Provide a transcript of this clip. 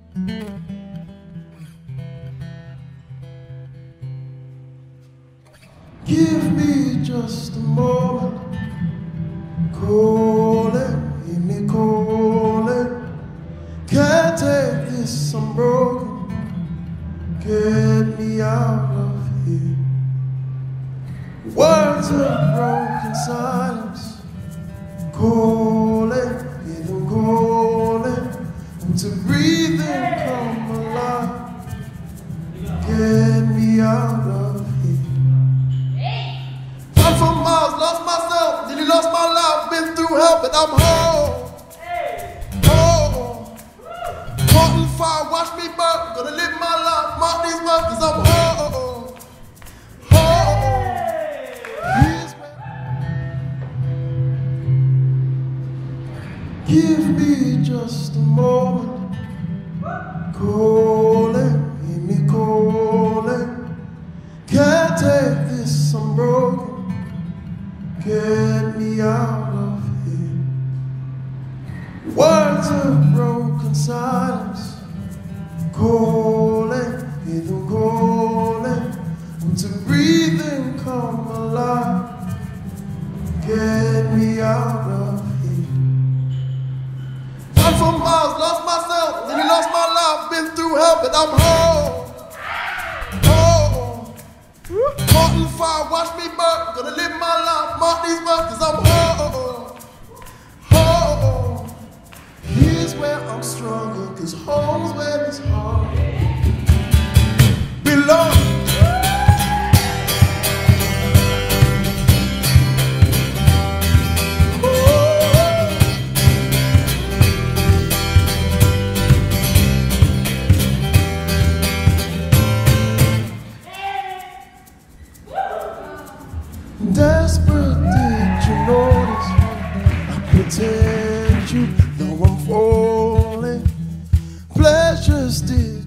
Give me just a moment, calling, hear me calling. Can't take this, I'm broken. Get me out of here. Words of broken silence, calling, hear them calling. And to breathe and come alive. Get me out of here. I'm from Mars, lost myself, nearly lost my life, been through hell, but I'm home. Home. Caught in fire, watch me burn, gonna live my life, mark these words, cause I'm home. Home. Here's where... Give me just a moment, calling, hear me calling. Can't take this, I'm broken. Get me out of here. Words of broken silence, calling, hear them calling. And to breathe and come alive. Get me out of here. I'm from Mars, lost myself, nearly lost my life, been through hell, but I'm home. Caught in fire, watch me burn, gonna live my life, mark these words, cause I'm home. Home. Here's where I'm stronger, cause home's where this heart belongs. Desperate, did you notice? I pretend you know I'm falling. Pleasure still